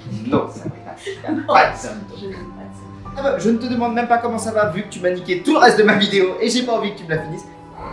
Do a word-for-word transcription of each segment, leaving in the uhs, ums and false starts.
Non, Sabrina, il n'y a pas de symptômes. Je n'ai pas de symptômes. Ah bah, je ne te demande même pas comment ça va vu que tu m'as niqué tout le reste de ma vidéo et j'ai pas envie que tu me la finisses.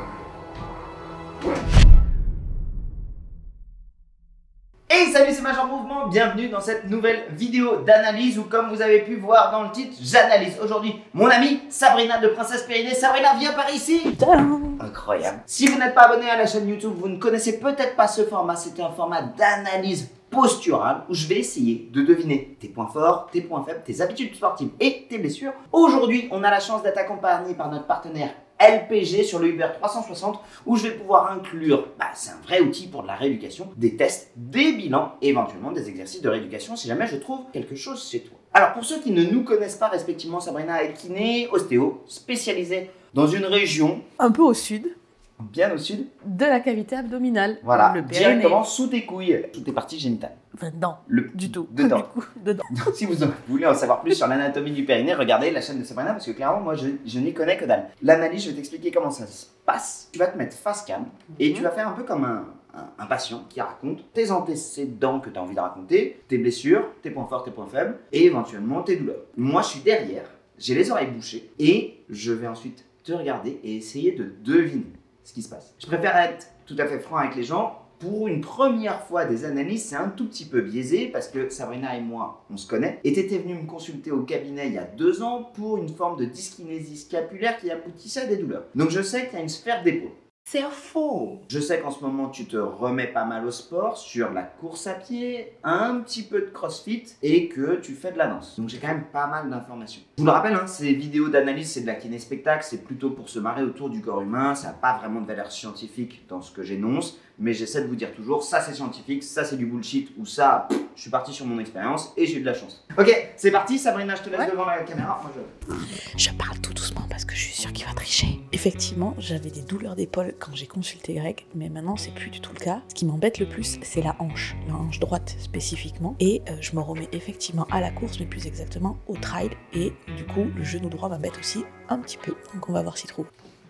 Hey salut, c'est Major Mouvement, bienvenue dans cette nouvelle vidéo d'analyse où, comme vous avez pu voir dans le titre, j'analyse aujourd'hui mon amie Sabrina de Princesse Périnée. Sabrina, viens par ici. Tadam. Incroyable. Si vous n'êtes pas abonné à la chaîne YouTube, vous ne connaissez peut-être pas ce format. C'est un format d'analyse posturale où je vais essayer de deviner tes points forts, tes points faibles, tes habitudes sportives et tes blessures. Aujourd'hui, on a la chance d'être accompagné par notre partenaire L P G sur le Uber trois cent soixante où je vais pouvoir inclure, bah, c'est un vrai outil pour de la rééducation, des tests, des bilans et éventuellement des exercices de rééducation si jamais je trouve quelque chose chez toi. Alors pour ceux qui ne nous connaissent pas respectivement, Sabrina est kiné, ostéo, spécialisée dans une région Un peu au sud bien au sud de la cavité abdominale. Voilà, le périnée. directement sous tes couilles, toutes tes parties génitales. Enfin, non, Le, du tout. Dedans. Du coup, dedans. Donc, si vous voulez en savoir plus sur l'anatomie du périnée, regardez la chaîne de Sabrina parce que clairement, moi, je, je n'y connais que dalle. L'analyse, je vais t'expliquer comment ça se passe. Tu vas te mettre face cam et tu vas faire un peu comme un, un, un patient qui raconte tes antécédents que tu as envie de raconter, tes blessures, tes points forts, tes points faibles et éventuellement tes douleurs. Moi, je suis derrière, j'ai les oreilles bouchées et je vais ensuite te regarder et essayer de deviner ce qui se passe. Je préfère être tout à fait franc avec les gens. Pour une première fois des analyses, c'est un tout petit peu biaisé parce que Sabrina et moi, on se connaît. Et tu étais venue me consulter au cabinet il y a deux ans pour une forme de dyskinésie scapulaire qui aboutissait à des douleurs. Donc je sais qu'il y a une sphère d'épaule. C'est faux. Je sais qu'en ce moment, tu te remets pas mal au sport, sur la course à pied, un petit peu de crossfit et que tu fais de la danse. Donc j'ai quand même pas mal d'informations. Je vous le rappelle, hein, ces vidéos d'analyse, c'est de la kiné-spectacle, c'est plutôt pour se marrer autour du corps humain, ça n'a pas vraiment de valeur scientifique dans ce que j'énonce, mais j'essaie de vous dire toujours, ça c'est scientifique, ça c'est du bullshit, ou ça, pff, je suis parti sur mon expérience et j'ai eu de la chance. Ok, c'est parti, Sabrina, je te laisse ouais. devant la caméra. Moi, je... je parle tout doucement parce que je suis sûre qu'il va tricher. Effectivement, j'avais des douleurs d'épaule quand j'ai consulté Greg, mais maintenant c'est plus du tout le cas. Ce qui m'embête le plus, c'est la hanche, la hanche droite spécifiquement, et euh, je me remets effectivement à la course, mais plus exactement au trail, et du coup le genou droit m'embête aussi un petit peu, donc on va voir s'il trouve.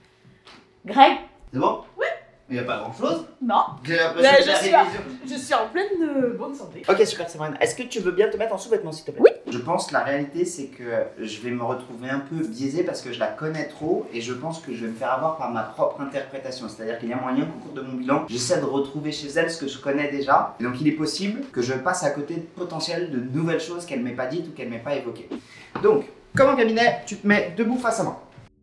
Greg? C'est bon? Oui. Il n'y a pas grand chose? Non. J'ai l'impression que je, suis à, je suis en pleine euh, bonne santé. Ok, super, Sabrina. Est-ce que tu veux bien te mettre en sous-vêtements, s'il te plaît? Oui. Je pense que la réalité, c'est que je vais me retrouver un peu biaisé parce que je la connais trop et je pense que je vais me faire avoir par ma propre interprétation. C'est-à-dire qu'il y a moyen qu'au cours de mon bilan, j'essaie de retrouver chez elle ce que je connais déjà. Et donc, il est possible que je passe à côté de potentiel de nouvelles choses qu'elle ne m'ait pas dites ou qu'elle ne m'ait pas évoquées. Donc, comme en cabinet, tu te mets debout face à moi.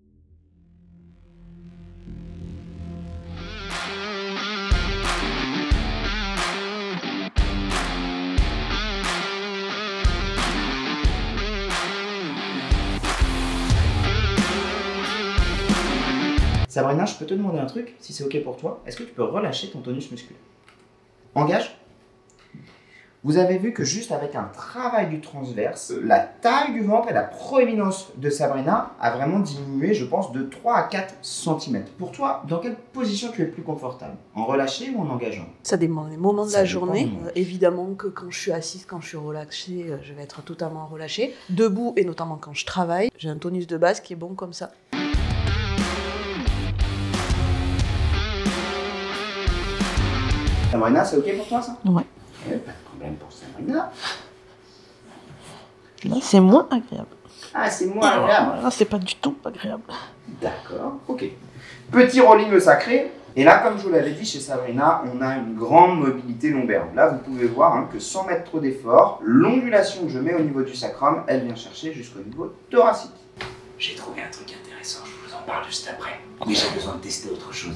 Sabrina, je peux te demander un truc, si c'est ok pour toi. Est-ce que tu peux relâcher ton tonus musculaire? Engage. Vous avez vu que juste avec un travail du transverse, la taille du ventre et la proéminence de Sabrina a vraiment diminué, je pense, de trois à quatre centimètres. Pour toi, dans quelle position tu es le plus confortable? En relâché ou en engageant? Ça dépend des moments de Ça la dépend journée. moment. Euh, évidemment que quand je suis assise, quand je suis relâchée, euh, je vais être totalement relâchée. Debout, et notamment quand je travaille, j'ai un tonus de base qui est bon comme ça. Sabrina, c'est ok pour toi ça? Ouais. Eh, pas de problème pour Sabrina. Là, c'est moins agréable. Ah, c'est moins agréable. Là, c'est pas du tout agréable. D'accord, ok. Petit rolling sacré. Et là, comme je vous l'avais dit, chez Sabrina, on a une grande mobilité lombaire. Là, vous pouvez voir hein, que sans mettre trop d'effort, l'ondulation que je mets au niveau du sacrum, elle vient chercher jusqu'au niveau thoracique. J'ai trouvé un truc intéressant, je vous en parle juste après. Mais j'ai besoin de tester autre chose.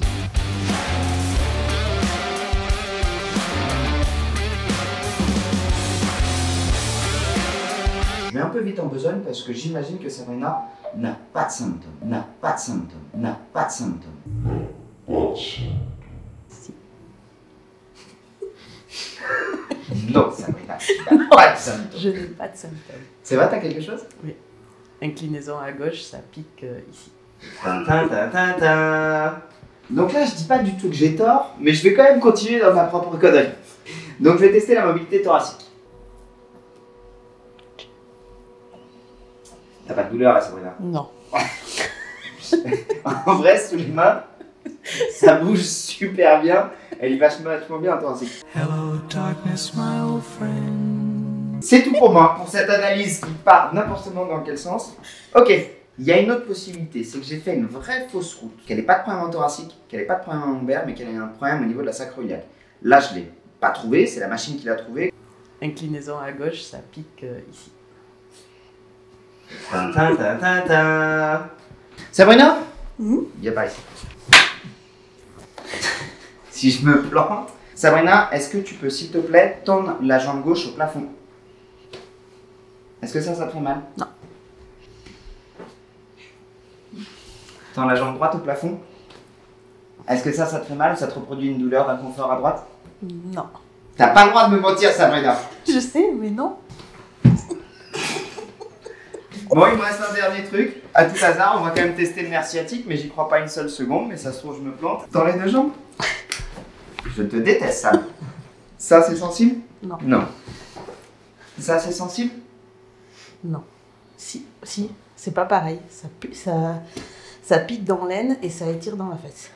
Je vais un peu vite en besogne parce que j'imagine que Sabrina n'a pas de symptômes, n'a pas de symptômes, n'a pas de symptômes. Si. Non, Sabrina, tu n'as pas de symptômes. Je n'ai pas de symptômes. C'est vrai, t'as quelque chose? Oui. Inclinaison à gauche, ça pique euh, ici. Ta ta ta ta ta. Donc là, je dis pas du tout que j'ai tort, mais je vais quand même continuer dans ma propre connerie. Donc je vais tester la mobilité thoracique. T'as pas de douleur là, Sabrina? Non. En vrai, sous les mains, ça bouge super bien. Elle y va vachement bien en thoracique. Hello darkness, my old friend. C'est tout pour moi, pour cette analyse qui part n'importe comment dans quel sens. Ok, il y a une autre possibilité, c'est que j'ai fait une vraie fausse route, qu'elle n'ait pas de problème en thoracique, qu'elle n'ait pas de problème en lombaire, mais qu'elle ait un problème au niveau de la sacro-iliaque. Là, je ne l'ai pas trouvé, c'est la machine qui l'a trouvé. Inclinaison à gauche, ça pique euh, ici. Ta ta ta ta ta. Sabrina, mmh. Viens par ici. Si je me plante. Sabrina, est-ce que tu peux, s'il te plaît, tendre la jambe gauche au plafond? Est-ce que ça, ça te fait mal? Non. Tends la jambe droite au plafond. Est-ce que ça, ça te fait mal ou ça te reproduit une douleur, d'inconfort à droite? Non. T'as pas le droit de me mentir, Sabrina. Je sais, mais non. Bon, il me reste un dernier truc. À tout hasard, on va quand même tester le nerf sciatique, mais j'y crois pas une seule seconde, mais ça se trouve, je me plante. Dans les deux jambes. Je te déteste, ça. Ça, c'est sensible? Non. Non. Ça, c'est sensible? Non. Si, si, c'est pas pareil. Ça, pi- ça, ça pique dans l'aine et ça étire dans la fesse.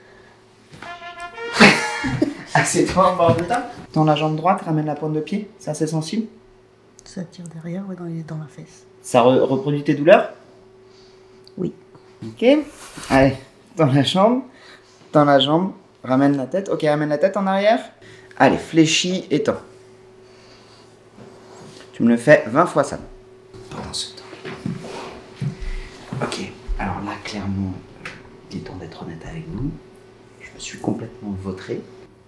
Assieds-toi en bord de table. Tends la jambe droite, ramène la pointe de pied. Ça, c'est sensible? Ça tire derrière, ouais, dans, les, dans la fesse. Ça re reproduit tes douleurs? Oui. Ok. Allez, tends la jambe. Tends la jambe. Ramène la tête. Ok, ramène la tête en arrière. Allez, fléchis et tends. Tu me le fais vingt fois ça. Pendant ce temps. Ok, alors là, clairement, il est temps d'être honnête avec vous. Je me suis complètement vautré.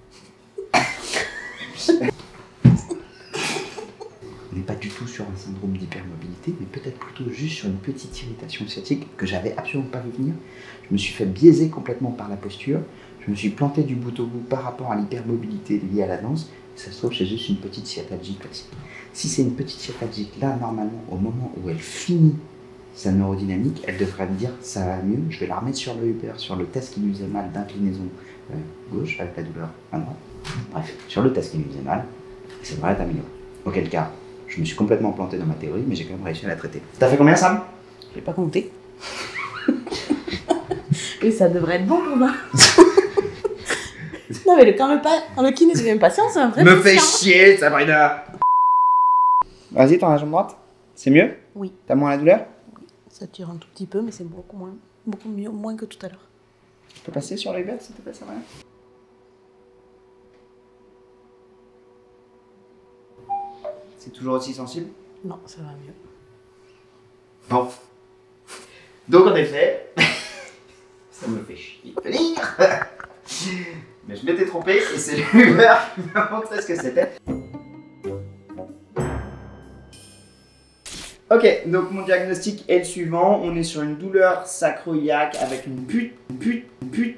On n'est pas du tout sur un syndrome d'hypermobilité, mais peut-être plutôt juste sur une petite irritation sciatique que j'avais absolument pas vu venir. Je me suis fait biaiser complètement par la posture. Je me suis planté du bout au bout par rapport à l'hypermobilité liée à la danse. Ça se trouve, c'est juste une petite sciatalgie classique. Si c'est une petite sciatalgie, là, normalement, au moment où elle finit sa neurodynamique, elle devrait me dire ça va mieux. Je vais la remettre sur le Uber, sur le test qui lui faisait mal d'inclinaison euh, gauche avec la douleur à droite. Bref, sur le test qui lui faisait mal, ça devrait être amélioré. Auquel cas, je me suis complètement planté dans ma théorie, mais j'ai quand même réussi à la traiter. T'as fait combien, Sam? Je vais pas compter. Et ça devrait être bon pour moi. Non mais le, quand, le pas, quand le kiné devient patient, c'est un vrai Me patient. fais chier, Sabrina. Vas-y, tends la jambe droite. C'est mieux? Oui. T'as moins la douleur? Ça tire un tout petit peu, mais c'est beaucoup moins, beaucoup mieux, moins que tout à l'heure. Tu peux passer sur les verres, s'il te plaît, Sabrina? C'est toujours aussi sensible? Non, ça va mieux. Bon. Donc en effet, ça me fait chier de venir. Mais je m'étais trompé et c'est l'Uber qui m'a montré ce que c'était. Ok, donc mon diagnostic est le suivant. On est sur une douleur sacro-iliaque avec une pute, une pute, une pute.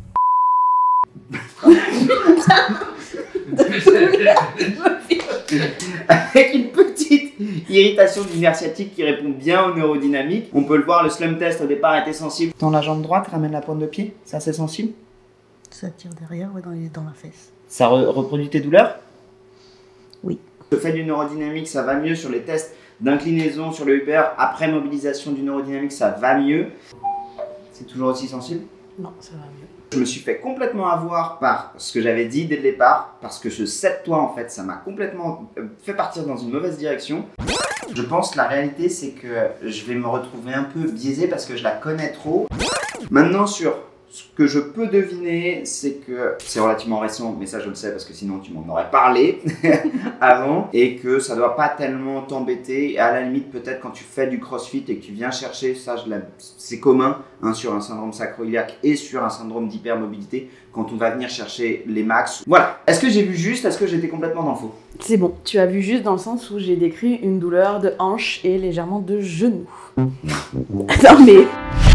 Avec une petite irritation du nerf sciatique qui répond bien aux neurodynamiques. On peut le voir, le slum test au départ était sensible. Tends la jambe droite, ramène la pointe de pied. Ça, c'est sensible? Ça tire derrière, ouais, dans, les, dans la fesse. Ça re reproduit tes douleurs? Oui. Le fait du neurodynamique, ça va mieux sur les tests d'inclinaison sur le Uber. Après mobilisation du neurodynamique, ça va mieux. C'est toujours aussi sensible? Non, ça va mieux. Je me suis fait complètement avoir par ce que j'avais dit dès le départ, parce que ce sept-toi, en fait, ça m'a complètement fait partir dans une mauvaise direction. Je pense que la réalité, c'est que je vais me retrouver un peu biaisé parce que je la connais trop. Maintenant, sur ce que je peux deviner, c'est que c'est relativement récent, mais ça je le sais parce que sinon tu m'en aurais parlé avant, et que ça doit pas tellement t'embêter. Et à la limite, peut-être quand tu fais du crossfit et que tu viens chercher, ça c'est commun hein, sur un syndrome sacro-iliaque et sur un syndrome d'hypermobilité, quand on va venir chercher les max. Voilà. Est-ce que j'ai vu juste? Est-ce que j'étais complètement dans le faux? C'est bon, tu as vu juste dans le sens où j'ai décrit une douleur de hanche et légèrement de genou. Non mais...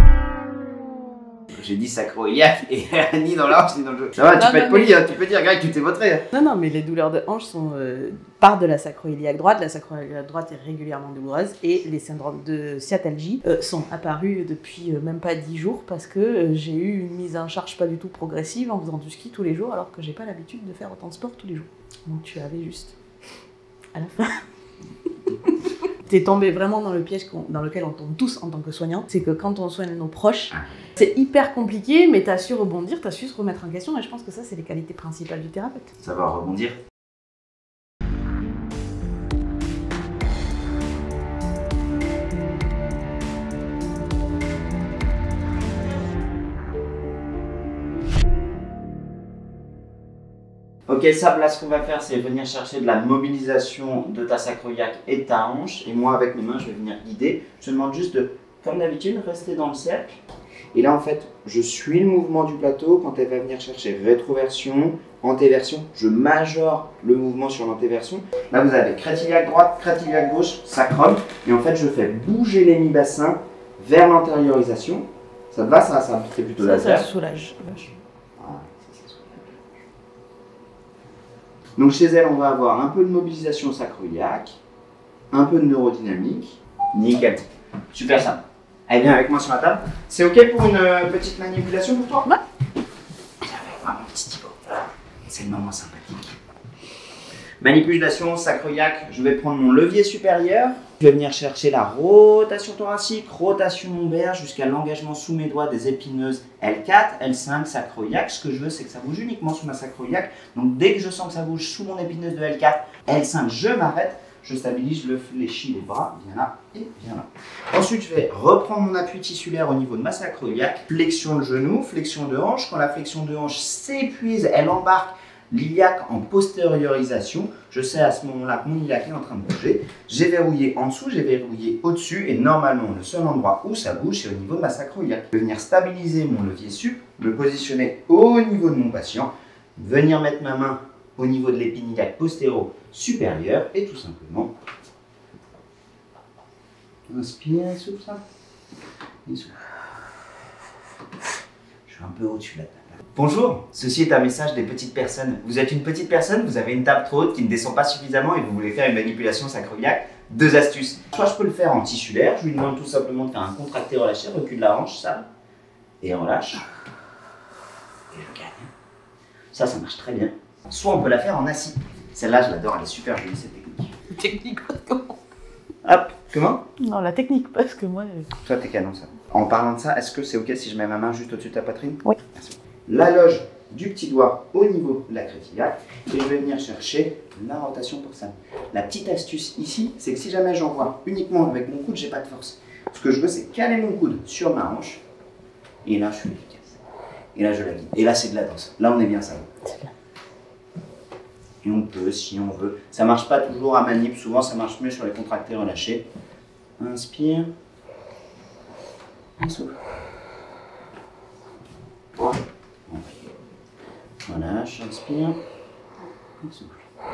J'ai dit sacro-iliaque et ni dans la hanche ni dans le jeu. Ça va, tu non, peux non, être poli, mais... hein, tu peux dire, Greg, tu t'es vautré. Hein. Non, non, mais les douleurs de hanche sont euh, partent de la sacro-iliaque droite. La sacro-iliaque droite est régulièrement douloureuse et les syndromes de sciatalgie euh, sont apparus depuis euh, même pas dix jours parce que euh, j'ai eu une mise en charge pas du tout progressive en faisant du ski tous les jours alors que j'ai pas l'habitude de faire autant de sport tous les jours. Donc tu avais juste à la fin. T'es tombé vraiment dans le piège dans lequel on tombe tous en tant que soignants. C'est que quand on soigne nos proches, c'est hyper compliqué, mais t'as su rebondir, t'as su se remettre en question, et je pense que ça, c'est les qualités principales du thérapeute. Savoir rebondir. Ok, ça, là, ce qu'on va faire, c'est venir chercher de la mobilisation de ta sacro-iliaque et de ta hanche. Et moi, avec mes mains, je vais venir guider. Je te demande juste de, comme d'habitude, rester dans le cercle. Et là, en fait, je suis le mouvement du plateau. Quand elle va venir chercher rétroversion, antéversion, je majore le mouvement sur l'antéversion. Là, vous avez crête iliaque droite, crête iliaque gauche, sacrum. Et en fait, je fais bouger les mi-bassins vers l'antériorisation. Ça te va, ça, ça c'est plutôt ça, laser. Ça soulage. Voilà, ça, ça soulage. Donc chez elle, on va avoir un peu de mobilisation sacro-iliaque, un peu de neurodynamique. Nickel. Super simple. Allez, viens avec moi sur la table. C'est ok pour une euh, petite manipulation pour toi? Ouais. Viens avec moi, mon petit Thibaut. C'est le moment sympathique. Manipulation sacro-iliaque, je vais prendre mon levier supérieur. Je vais venir chercher la rotation thoracique, rotation lombaire jusqu'à l'engagement sous mes doigts des épineuses L quatre, L cinq, sacro-iliaque. Ce que je veux, c'est que ça bouge uniquement sous ma sacro-iliaque. Donc dès que je sens que ça bouge sous mon épineuse de L quatre, L cinq, je m'arrête. Je stabilise, je le fléchis les bras, viens là et viens là. Ensuite, je vais reprendre mon appui tissulaire au niveau de ma sacro-iliaque. Flexion de genou, flexion de hanche. Quand la flexion de hanche s'épuise, elle embarque l'iliaque en postériorisation. Je sais à ce moment-là que mon iliaque est en train de bouger. J'ai verrouillé en dessous, j'ai verrouillé au-dessus. Et normalement, le seul endroit où ça bouge, c'est au niveau de ma sacro-iliaque. Je vais venir stabiliser mon levier sup, me positionner au niveau de mon patient, venir mettre ma main au niveau de l'épine iliaque postéro supérieur et tout simplement inspire, souffle ça et souffle. Je suis un peu au-dessus de la table. Bonjour, ceci est un message des petites personnes. Vous êtes une petite personne, vous avez une table trop haute qui ne descend pas suffisamment et vous voulez faire une manipulation sacro-iliaque. Deux astuces. Soit je peux le faire en tissulaire, je lui demande tout simplement de faire un contracté relâché, recul de la hanche, ça, et relâche. Et je gagne. Ça, ça marche très bien. Soit on peut la faire en assis. Celle-là, je l'adore, elle est super jolie cette technique. Technique, parce que comment? Hop, comment? Non, la technique, parce que moi. Je... Toi, t'es canon ça. En parlant de ça, est-ce que c'est ok si je mets ma main juste au-dessus de ta poitrine? Oui. Merci. La loge du petit doigt au niveau de la crête iliaque et je vais venir chercher la rotation pour ça. La petite astuce ici, c'est que si jamais j'envoie uniquement avec mon coude, j'ai pas de force. Ce que je veux, c'est caler mon coude sur ma hanche et là, je suis efficace. Et là, je la guide. Et là, c'est de la danse. Là, on est bien ça. Et on peut, si on veut. Ça marche pas toujours à manip, souvent ça marche mieux sur les contractés relâchés. Inspire. Souffle. Relâche, inspire. Souffle.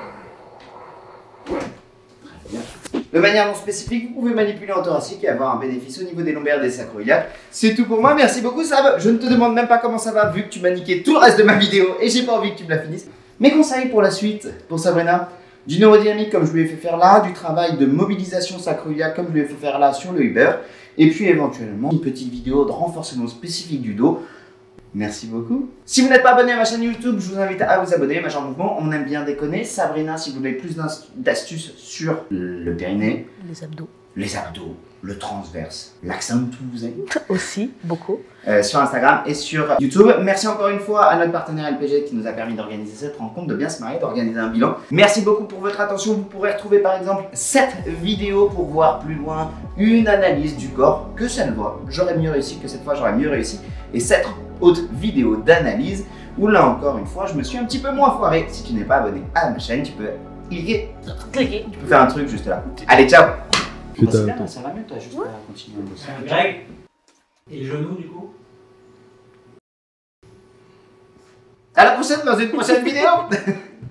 Très bien. De manière non spécifique, vous pouvez manipuler en thoracique et avoir un bénéfice au niveau des lombaires et des sacro-iliaques. C'est tout pour moi, merci beaucoup Sab. Je ne te demande même pas comment ça va vu que tu m'as niqué tout le reste de ma vidéo et j'ai pas envie que tu me la finisses. Mes conseils pour la suite, pour Sabrina, du neurodynamique comme je lui ai fait faire là, du travail de mobilisation sacro-iliaque comme je lui ai fait faire là sur le Uber, et puis éventuellement une petite vidéo de renforcement spécifique du dos. Merci beaucoup. Si vous n'êtes pas abonné à ma chaîne YouTube, je vous invite à vous abonner, Major Mouvement, on aime bien déconner. Sabrina, si vous voulez plus d'astuces sur le périnée, les abdos, les abdos, le transverse, l'accent de tout vous avez aussi, beaucoup. Euh, sur Instagram et sur YouTube. Merci encore une fois à notre partenaire L P G qui nous a permis d'organiser cette rencontre, de bien se marier, d'organiser un bilan. Merci beaucoup pour votre attention. Vous pourrez retrouver par exemple cette vidéo pour voir plus loin une analyse du corps que ça ne voit. J'aurais mieux réussi que cette fois, j'aurais mieux réussi. Et cette autre vidéo d'analyse où là encore une fois, je me suis un petit peu moins foiré. Si tu n'es pas abonné à ma chaîne, tu peux cliquer. Cliquer. Tu peux faire un truc juste là. Allez, ciao. Putain, Bah, attends. ça va mieux, toi, juste à continuer à bosser. Greg. Et le genou du coup? À la prochaine dans une prochaine vidéo.